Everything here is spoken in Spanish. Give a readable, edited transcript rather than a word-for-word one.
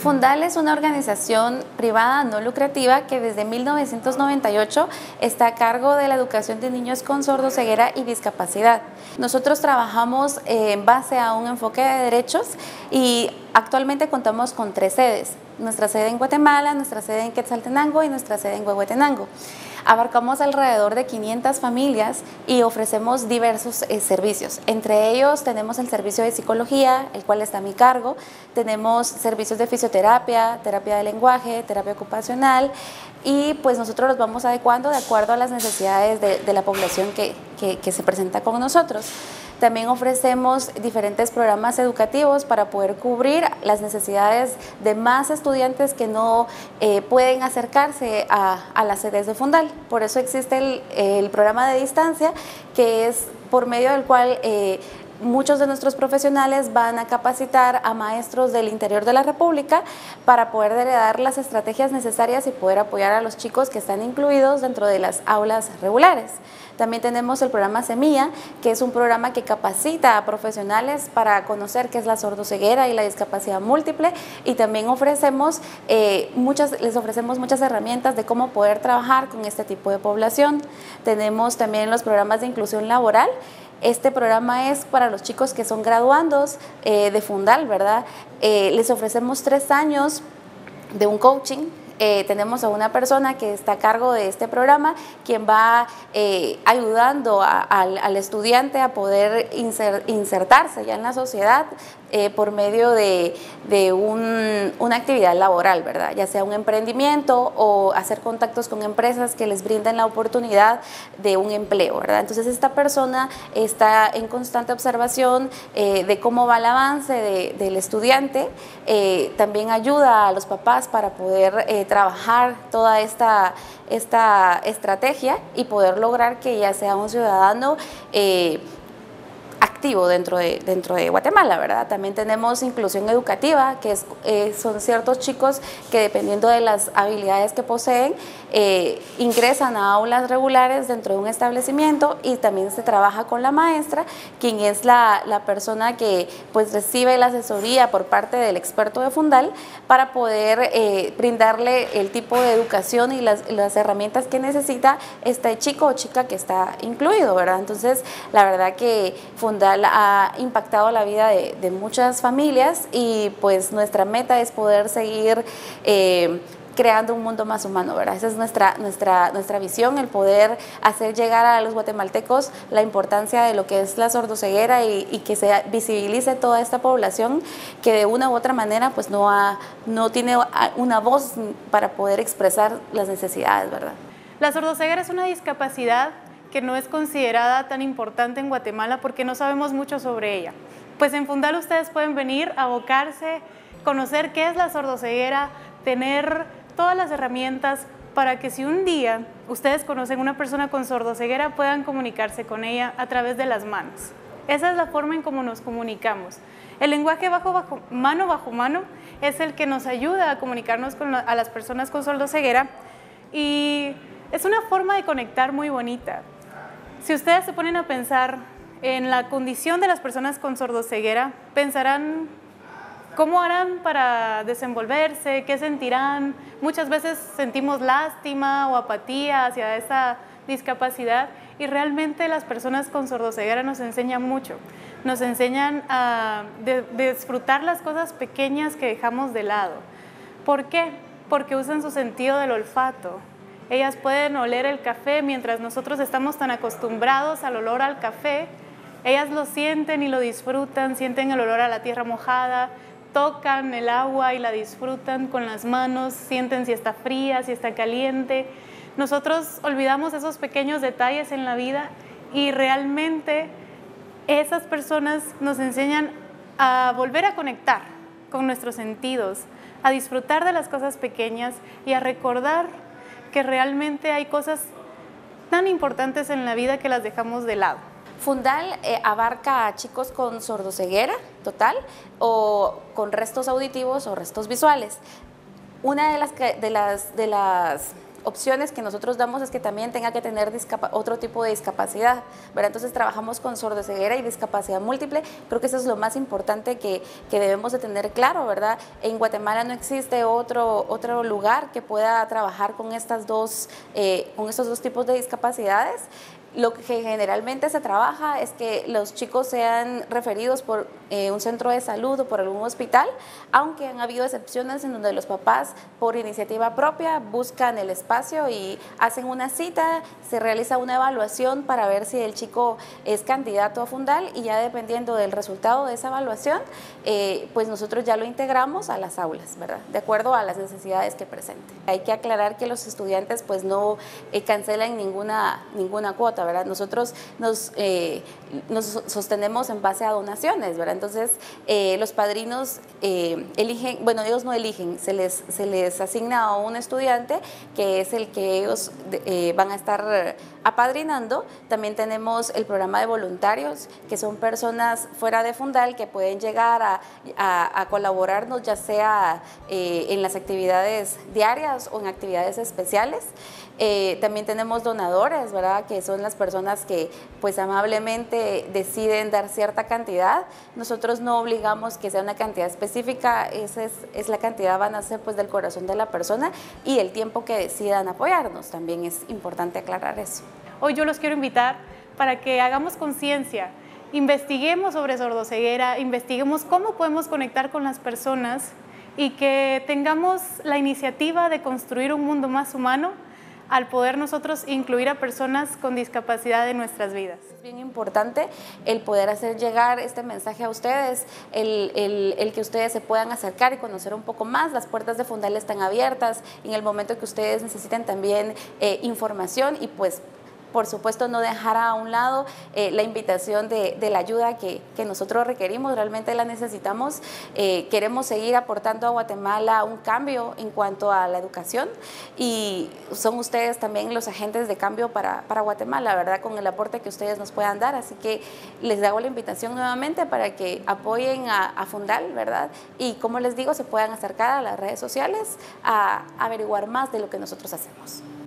Fundal es una organización privada no lucrativa que desde 1998 está a cargo de la educación de niños con sordoceguera y discapacidad. Nosotros trabajamos en base a un enfoque de derechos y actualmente contamos con 3 sedes. Nuestra sede en Guatemala, nuestra sede en Quetzaltenango y nuestra sede en Huehuetenango. Abarcamos alrededor de 500 familias y ofrecemos diversos servicios. Entre ellos tenemos el servicio de psicología, el cual está a mi cargo. Tenemos servicios de fisioterapia, terapia de lenguaje, terapia ocupacional y pues nosotros los vamos adecuando de acuerdo a las necesidades de la población que se presenta con nosotros. También ofrecemos diferentes programas educativos para poder cubrir las necesidades de más estudiantes que no pueden acercarse a las sedes de Fundal. Por eso existe el programa de distancia, que es por medio del cual muchos de nuestros profesionales van a capacitar a maestros del interior de la República para poder dar las estrategias necesarias y poder apoyar a los chicos que están incluidos dentro de las aulas regulares. También tenemos el programa Semilla, que es un programa que capacita a profesionales para conocer qué es la sordoceguera y la discapacidad múltiple, y también les ofrecemos muchas herramientas de cómo poder trabajar con este tipo de población. Tenemos también los programas de inclusión laboral. Este programa es para los chicos que son graduandos de Fundal, ¿verdad? Les ofrecemos 3 años de un coaching. Tenemos a una persona que está a cargo de este programa, quien va ayudando al estudiante a poder insertarse ya en la sociedad por medio de una actividad laboral, ¿verdad? Ya sea un emprendimiento o hacer contactos con empresas que les brinden la oportunidad de un empleo, ¿verdad? Entonces esta persona está en constante observación de cómo va el avance del estudiante. También ayuda a los papás para poder trabajar toda esta estrategia y poder lograr que ya sea un ciudadano activo dentro de Guatemala, ¿verdad? También tenemos inclusión educativa, que son ciertos chicos que, dependiendo de las habilidades que poseen, ingresan a aulas regulares dentro de un establecimiento, y también se trabaja con la maestra, quien es la persona que pues recibe la asesoría por parte del experto de Fundal para poder brindarle el tipo de educación y las herramientas que necesita este chico o chica que está incluido, ¿verdad? Entonces, la verdad que Fundal ha impactado la vida de muchas familias, y pues nuestra meta es poder seguir creando un mundo más humano, ¿verdad? Esa es nuestra visión, el poder hacer llegar a los guatemaltecos la importancia de lo que es la sordoceguera y que se visibilice toda esta población que de una u otra manera pues no tiene una voz para poder expresar las necesidades, ¿verdad? La sordoceguera es una discapacidad que no es considerada tan importante en Guatemala porque no sabemos mucho sobre ella. Pues en Fundal ustedes pueden venir, abocarse, conocer qué es la sordoceguera, tener todas las herramientas para que si un día ustedes conocen una persona con sordoceguera puedan comunicarse con ella a través de las manos. Esa es la forma en cómo nos comunicamos. El lenguaje bajo mano es el que nos ayuda a comunicarnos a las personas con sordoceguera, y es una forma de conectar muy bonita. Si ustedes se ponen a pensar en la condición de las personas con sordoceguera, pensarán cómo harán para desenvolverse, qué sentirán. Muchas veces sentimos lástima o apatía hacia esa discapacidad, y realmente las personas con sordoceguera nos enseñan mucho. Nos enseñan a disfrutar las cosas pequeñas que dejamos de lado. ¿Por qué? Porque usan su sentido del olfato. Ellas pueden oler el café mientras nosotros estamos tan acostumbrados al olor al café. Ellas lo sienten y lo disfrutan, sienten el olor a la tierra mojada, tocan el agua y la disfrutan con las manos, sienten si está fría, si está caliente. Nosotros olvidamos esos pequeños detalles en la vida, y realmente esas personas nos enseñan a volver a conectar con nuestros sentidos, a disfrutar de las cosas pequeñas y a recordar que realmente hay cosas tan importantes en la vida que las dejamos de lado. Fundal abarca a chicos con sordoceguera total o con restos auditivos o restos visuales. Una de las opciones que nosotros damos es que también tenga que tener otro tipo de discapacidad, ¿verdad? Entonces trabajamos con sordoceguera y discapacidad múltiple. Creo que eso es lo más importante que debemos de tener claro, ¿verdad? En Guatemala no existe otro lugar que pueda trabajar con estos dos tipos de discapacidades. Lo que generalmente se trabaja es que los chicos sean referidos por un centro de salud o por algún hospital, aunque han habido excepciones en donde los papás por iniciativa propia buscan el espacio y hacen una cita, se realiza una evaluación para ver si el chico es candidato a Fundal y ya dependiendo del resultado de esa evaluación, pues nosotros ya lo integramos a las aulas, ¿verdad? De acuerdo a las necesidades que presente. Hay que aclarar que los estudiantes pues no cancelan ninguna cuota, ¿verdad? Nosotros nos sostenemos en base a donaciones, ¿verdad? Entonces, los padrinos eligen, bueno, ellos no eligen, se les asigna a un estudiante que es el que ellos van a estar apadrinando. También tenemos el programa de voluntarios, que son personas fuera de Fundal que pueden llegar a colaborarnos, ya sea en las actividades diarias o en actividades especiales. También tenemos donadores, ¿verdad? Que son las personas que pues amablemente deciden dar cierta cantidad. Nosotros no obligamos que sea una cantidad específica, esa es la cantidad, van a ser pues del corazón de la persona y el tiempo que decidan apoyarnos, también es importante aclarar eso. Hoy yo los quiero invitar para que hagamos conciencia, investiguemos sobre sordoceguera, investiguemos cómo podemos conectar con las personas y que tengamos la iniciativa de construir un mundo más humano al poder nosotros incluir a personas con discapacidad en nuestras vidas. Es bien importante el poder hacer llegar este mensaje a ustedes, el que ustedes se puedan acercar y conocer un poco más. Las puertas de Fundal están abiertas en el momento que ustedes necesiten también información y pues por supuesto no dejar a un lado la invitación de la ayuda que nosotros requerimos, realmente la necesitamos. Queremos seguir aportando a Guatemala un cambio en cuanto a la educación y son ustedes también los agentes de cambio para Guatemala, ¿verdad? Con el aporte que ustedes nos puedan dar, así que les hago la invitación nuevamente para que apoyen a Fundal, ¿verdad? Y como les digo, se puedan acercar a las redes sociales a averiguar más de lo que nosotros hacemos.